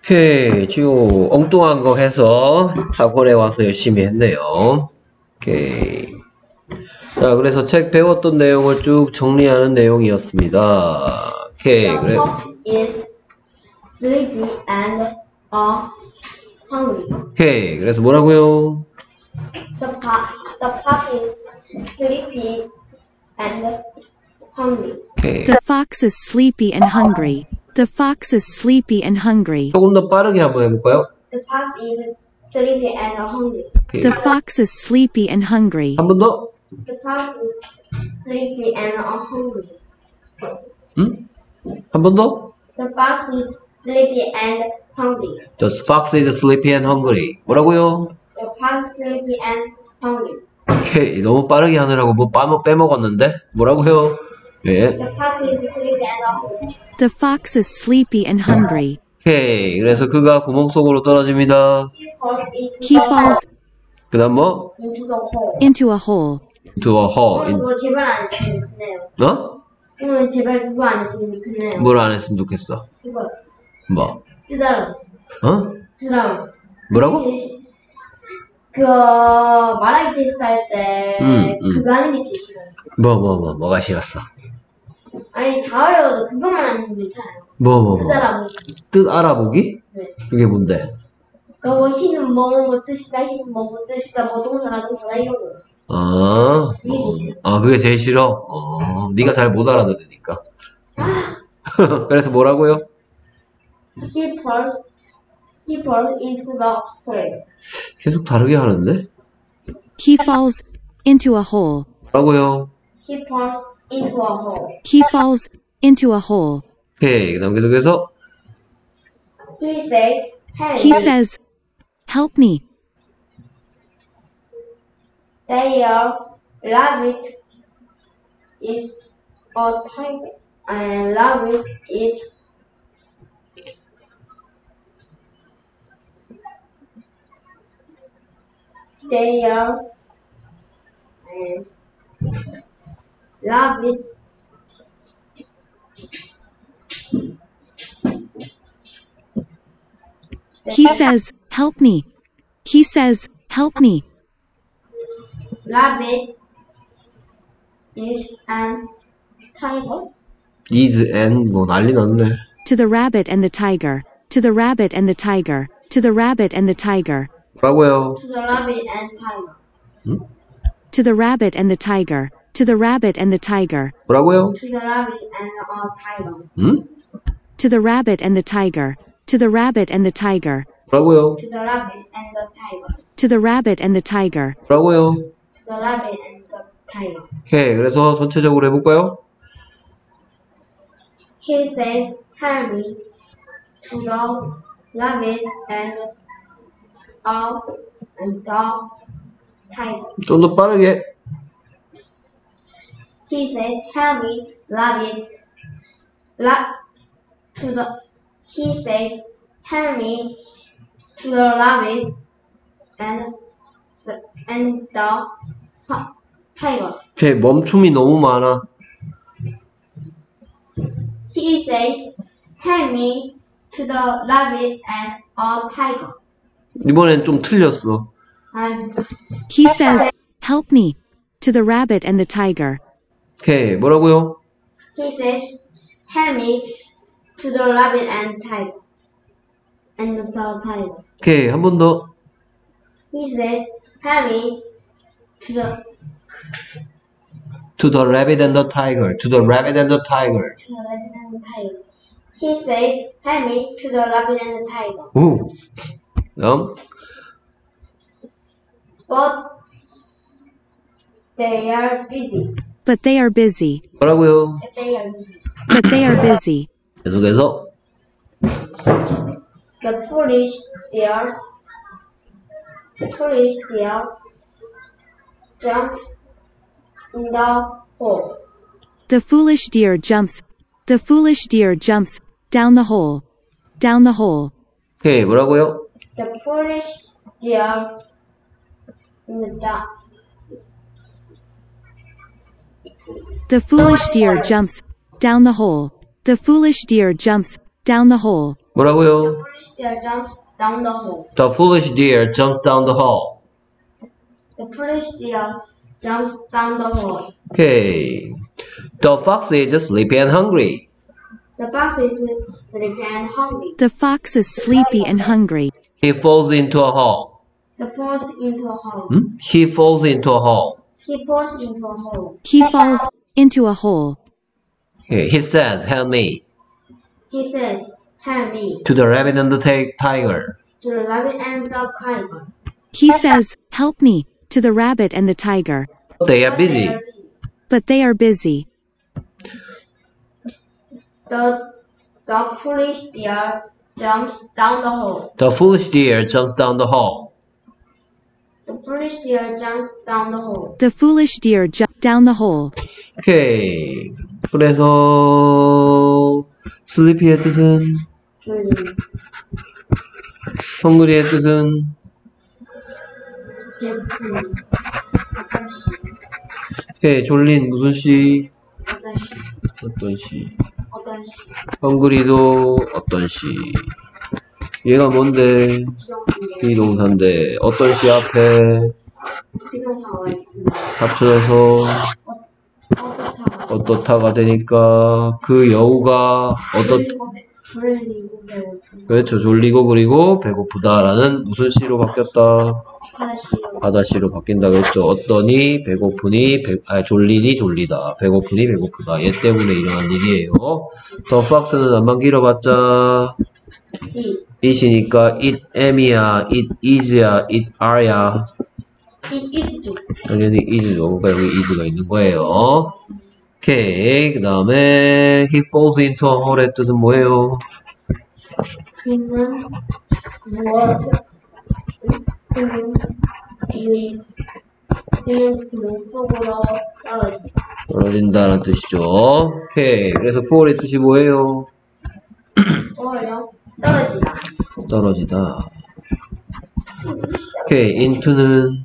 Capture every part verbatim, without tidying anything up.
오케이, 지호 엉뚱한 거 해서 학원에 와서 열심히 했네요. 오케이. 자, 그래서 책 배웠던 내용을 쭉 정리하는 내용이었습니다. 오케이, The 그래. fox is sleepy and uh, hungry. 오케이, 그래서 뭐라고요? The fox, the fox is sleepy and hungry. 오케이. The fox is sleepy and hungry. The fox is sleepy and hungry. 조금 더 빠르게 한번 해볼까요? The fox is sleepy and hungry. 오케이. The fox is sleepy and hungry. 한 번 더. The fox is sleepy and hungry. 응? 한 번 더. The fox is sleepy and hungry. The fox is sleepy and hungry. 뭐라고요? The fox is sleepy and hungry. 오케이, 너무 빠르게 하느라고 뭐 빠먹, 빼먹었는데? 뭐라고요? 예. The fox is sleepy and hungry. The fox is sleepy and hungry. 오케이, 그래서 그가 구멍 속으로 떨어집니다. He falls into He the falls 그 다음 뭐? into the hole. into a hole. into a hole. 오늘 In, 그거 제발 안 했으면 좋겠네요. 어? 오늘 제발 그거 안 했으면 좋겠네요. 뭘 안 했으면 좋겠어? 그거 뭐? 뜨다랑 어? 뜨다랑. 뭐라고? 제일 싫- 그거 말하기 테스트 할 때 음, 음. 그거 하는 게 제일 싫어요. 뭐, 뭐, 뭐, 뭐가 싫었어? 아니 다 어려워도 그것만 하면 괜찮아요. 뭐, 뭐, 뭐. 뜨다랑. 뜻 알아보기? 네. 그게 뭔데? 그거 흰은 뭐뭐 뜻이다, 흰은 뭐뭐 뜻이다, 뭐 동사나 동사나 이런 거. 아, 그게 제일 싫어. 아, 그게 제일 싫어? 어, 네가 잘 못 알아들으니까. 아, 그래서 뭐라고요? he falls, he falls into the hole. 계속 다르게 하는데? He falls into a hole. 뭐라고요? He falls into a hole. He falls into a hole. 오케이, 그 다음 계속해서 He says, help He me. says, "Help me." Their rabbit is a tiger, and rabbit is their and rabbit He says, "Help me." He says, "Help me." rabbit is an tiger. is and 뭐 난리 났네. To the rabbit and the tiger. To the rabbit and the tiger. To the rabbit and the tiger. 뭐라고요? To the rabbit and tiger. To the rabbit and the tiger. To the rabbit and the tiger. 뭐라고요? To the rabbit and a tiger. 응? To the rabbit and the tiger. To the rabbit and the tiger. 뭐라고요? To the rabbit and the tiger. To the rabbit and the tiger. 뭐라고요? To the rabbit and the tiger. 오케이, 그래서 전체적으로 해볼까요? He says, help me to the rabbit and a and the tiger. 좀 더 빠르게. He says, help me, rabbit, la, to the, he says, help me to the rabbit and the, and the ha- tiger. 오케이, 멈춤이 너무 많아. He says, help me to the rabbit and a tiger. 이번엔 좀 틀렸어. And He says, "Help me." To the rabbit and the tiger. 오케이, 뭐라고요? he says, help me to the rabbit and tiger. And the tiger. 오케이, 한 번 더. He says, help me to the To the rabbit and the tiger. To the rabbit and the tiger. to the rabbit and the tiger. He says, help me to the rabbit and the tiger. 오. 다음. But they are busy. But they are busy. 뭐라고요? But they are busy. But they are busy. 계속해서. The foolish deer, the foolish deer jumps in the hole. The foolish deer jumps. The foolish deer jumps down the hole. Down the hole. 오케이, 뭐라고요? The foolish deer in the dark. The foolish deer jumps down the hole. The foolish deer jumps down the hole. 뭐라고요? foolish deer jumps down the hole. The foolish deer jumps down the hall. The foolish deer jumps down the hole. Okay. The fox is sleepy and hungry. The fox is sleepy and hungry. The fox is sleepy and hungry. He falls into a hole. He falls into a hole. Hmm? He falls into a hole. He falls into a hole. He falls into a hole. Okay. He says, help me. He says, help me. To the rabbit and the ti- tiger. To the rabbit and the tiger. He says, help me, to the rabbit and the tiger. They are busy. But they are busy. The, the foolish deer jumps down the hole. The foolish deer jumps down the hole. The foolish deer jumps down the hole. The foolish deer jumped down the hole. 오케이. 그래서 sleepy의 뜻은 졸린. hungry의 뜻은 배고픈. 어떤 시? 오케이. 졸린 무슨 시? 어떤 시? 어떤 시? 어떤 시? hungry도 어떤 시? 얘가 뭔데? 비동사인데 어떤 시 앞에 비동사가 있습니다. 합쳐져서 어떻다. 어떻다가 되니까 그 여우가 어떻 졸리고 배- 졸리고 배고픈. 그렇죠. 졸리고 그리고 배고프다라는 무슨 시로 바뀌었다? 하나씩으로. 바다시로 바뀐다 그랬죠. 어떠니 배고프니 배, 아 졸리니 졸리다. 배고프니 배고프다. 얘 때문에 일어난 일이에요. 더 박스는 안만 길어봤자 이. it이니까 it am이야, it is야, it are야. 이 is죠. 당연히 is죠. 그러니까 여기 is가 있는 거예요. 오케이. 그 다음에 he falls into a hole의 뜻은 뭐예요? 그는 무엇을 그는 이 그는 구멍 속으로 떨어진다. 떨어진다는 뜻이죠. 오케이. 그래서 fall의 뜻이 뭐예요? 떨어요? 떨어지다. 떨어지다. 오케이. into는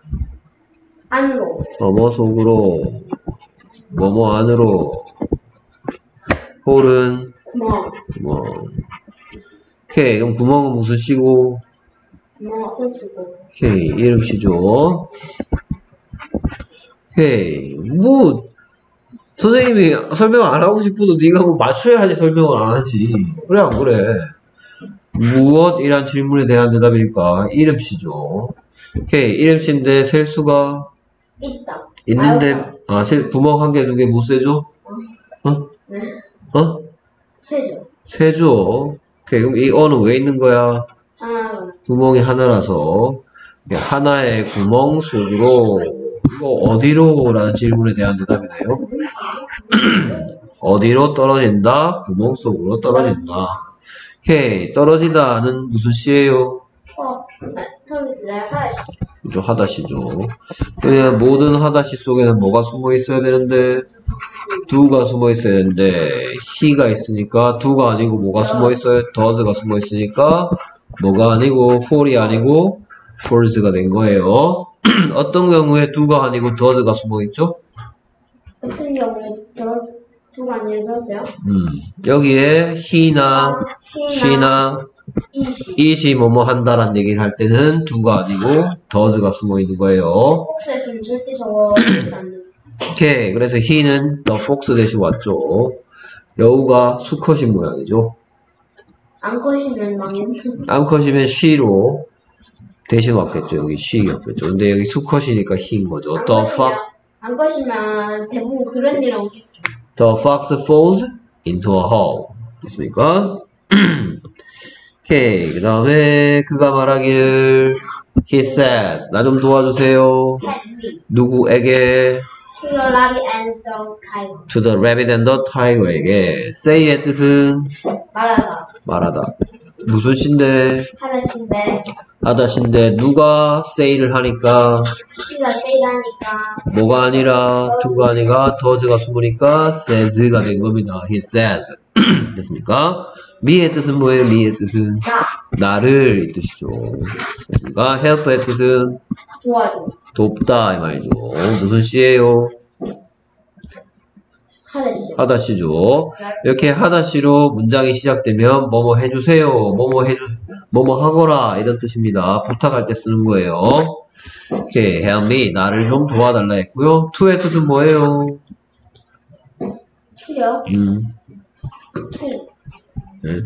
안으로. 뭐뭐 속으로, 뭐뭐 안으로. 홀은 구멍. 뭐. 오케이. 그럼 구멍은 무슨 시고? 구멍 어떤 식으로? 오케이. 이름 시죠. 오케이. 뭐 선생님이 설명 안 하고 싶어도 네가 뭐 맞춰야지 설명을 안 하지. 그래 안 그래? 무엇이란 질문에 대한 대답이니까 이름씨죠. 오케이. 이름씨인데 셀 수가 있다. 있는데 아, 셀, 구멍 한 개, 두 개 못 세죠? 어? 네. 어? 세죠. 세죠. 오케이. 그럼 이 어는 왜 있는 거야? 하나. 구멍이 하나라서 하나의 구멍 속으로 이거 어디로? 라는 질문에 대한 대답이네요. 어디로 떨어진다? 구멍 속으로 떨어진다. 오케이. 떨어지다는 무슨 시예요? 어. 네. 떨어지다. 하나씩. 그죠? 하다시죠. 그냥 모든 하다시 속에는 뭐가 숨어 있어야 되는데 do가 숨어 있어야 되는데 he가 있으니까 do가 아니고 뭐가 숨어 있어요? does가 숨어 있으니까 뭐가 아니고 fall이 아니고 falls가 된 거예요. 어떤 경우에 do가 아니고 does가 숨어 있죠? 어떤 경우에 does 두가 아니라 does요? 음, 여기에 he나 she나 이시. it이 뭐뭐 한다라는 얘기를 할 때는 do가 아니고 does가 숨어 있는 거예요. 폭스에서는 절대 저거 안 돼. 오케이. 그래서 he는 the fox 대신 왔죠. 여우가 수컷인 모양이죠. 안 거시면 망했네. 암컷이면 she로 대신 왔겠죠. 여기 she였겠죠. 근데 여기 수컷이니까 he인 거죠. 안 The 거시면, fox, 안 거시면 대부분 그런 일 없겠죠. the fox falls into a hole. 됐습니까? 오케이. 그 다음에 그가 말하길 he says 나 좀 도와주세요. Help me 누구에게? to the rabbit and the tiger. To the rabbit and the tiger에게. say의 뜻은 말하다. 말하다. 무슨 시인데? 하나씩인데 하다시인데 누가 say를 하니까 시가 세이다니까 뭐가 아니라 do가 아니라 does가 숨으니까 says가 된 겁니다. He says. 됐습니까? me의 뜻은 뭐예요? me의 뜻은 나 나를 이 뜻이죠. 됐습니까? help의 뜻은 도와줘. 돕다 이 말이죠. 무슨 시예요? 하다시죠. 하다시죠. 이렇게 하다시로 문장이 시작되면 뭐뭐 해주세요, 뭐뭐 해주, 뭐뭐 하거라 이런 뜻입니다. 부탁할 때 쓰는 거예요. 오케이, help me, 나를 좀 도와달라 했고요. to의 뜻은 뭐예요? 투요. 음, 투. 네.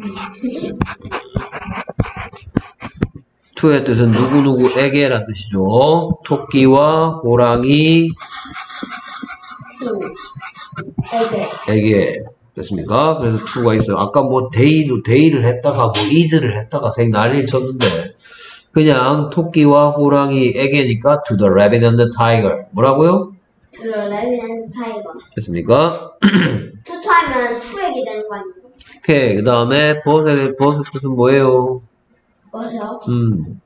to의 뜻은 누구누구에게란 뜻이죠. 토끼와 호랑이 투. 에게. 에게 됐습니까? 그래서 to가 있어요. 아까 뭐 day도 day를 했다가 뭐 is를 했다가 생 난리를 쳤는데 그냥 토끼와 호랑이에게니까 to the rabbit and the tiger 뭐라고요? To the rabbit and the tiger. 됐습니까? 투투 하면 투에게 되는 거 아니에요? 오케이, 그 다음에 버섯의 버섯 뜻은 뭐예요? 뭐죠? 음,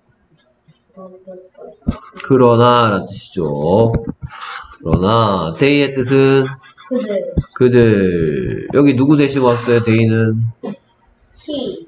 그러나 라는 뜻이죠. 그러나 day의 뜻은 그들. 그들. 여기 누구 대신 왔어요? day는 he.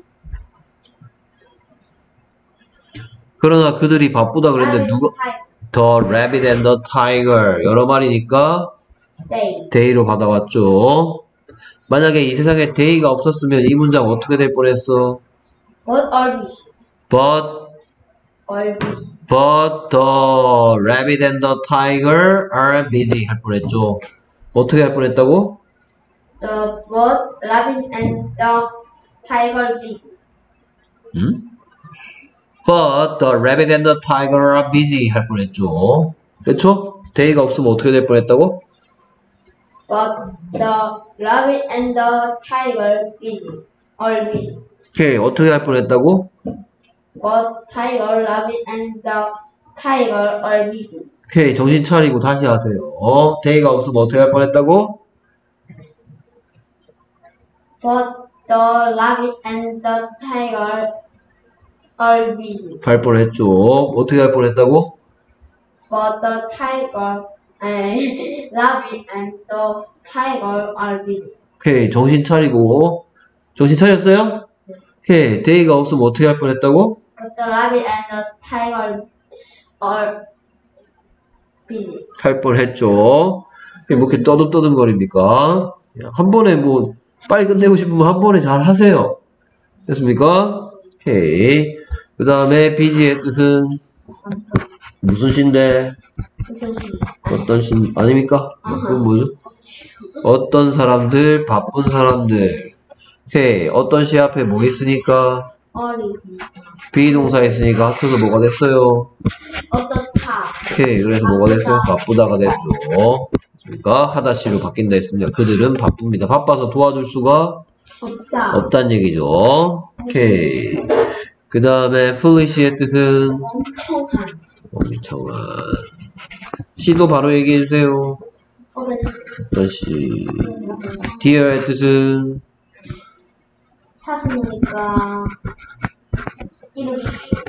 그러나 그들이 바쁘다 그랬는데 누가 the rabbit and the tiger 여러 마리니까 they. day로 받아왔죠. 만약에 이 세상에 day가 없었으면 이 문장 어떻게 될 뻔했어? What are these? But Are these? but the rabbit and the tiger are busy 할 뻔했죠. 어떻게 할 뻔했다고? The bird, rabbit, and the tiger busy. 음? But the rabbit and the tiger are busy 할 뻔했죠. 그렇죠? day가 없으면 어떻게 될 뻔했다고? But the rabbit and the tiger busy. Are busy. 오케이, 어떻게 할 뻔했다고? But tiger, rabbit, and the tiger are busy. 오케이, 정신 차리고 다시 하세요. 어, day가 없으면 어떻게 할 뻔했다고? But the rabbit and the tiger are busy. 할 뻔했죠. 어떻게 할 뻔했다고? But the tiger, eh, rabbit, and the tiger are busy. 오케이, 정신 차리고. 정신 차렸어요? 오케이, day가 없으면 어떻게 할 뻔했다고? But the rabbit and the tiger are busy. 할 뻔했죠. 뭐 이렇게 떠듬떠듬거립니까? 한 번에 뭐 빨리 끝내고 싶으면 한 번에 잘 하세요. 됐습니까? 오케이. 그 다음에 busy의 뜻은 무슨 시인데? 어떤 시 아닙니까? 그건 뭐죠? 어떤 사람들, 바쁜 사람들. 오케이. 어떤 시 앞에 뭐 있으니까? Are busy. 비동사 있으니까 합쳐서 뭐가 됐어요? 어떤 타. 오케이. 그래서 뭐가 됐어요? 바쁘다가 됐죠. 그러니까 하다시로 바뀐다 했습니다. 그들은 바쁩니다. 바빠서 도와줄 수가 없다. 없다는 얘기죠. 오케이. 그 다음에 foolish의 뜻은 멍청한. 멍청한. 시도 바로 얘기해 주세요. 어떤 어떤 시? dear의 뜻은 사슴이니까 이렇게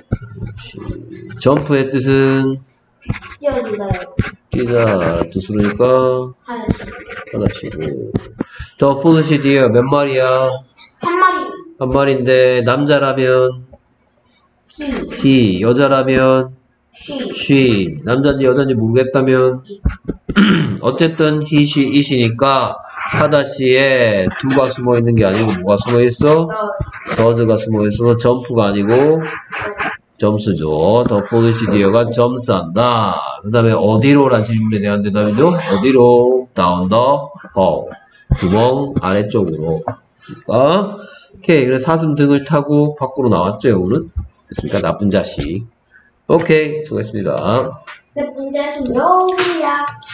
점프의 뜻은 뛰어들어요. 뛰다 뜻으로니까 하나씩. 하나치고. the foolish deer 몇 마리야? 한 마리. 한 마리인데 남자라면 he. he, 여자라면 she. she, 남자인지 여자인지 모르겠다면 어쨌든 he, she, it이니까 하다시에 du가 숨어 있는 게 아니고 뭐가 숨어 있어? does가 숨어 있어서 점프가 아니고 점수죠. the foolish deer가 점수한다. 그 다음에 어디로란 질문에 대한 대답이죠. 어디로? down the hall. 구멍 아래쪽으로. 그러니까 오케이. 그래서 사슴 등을 타고 밖으로 나왔죠. 여우는. 됐습니까? 나쁜 자식. 오케이. 수고했습니다. 나쁜 자식 여우야.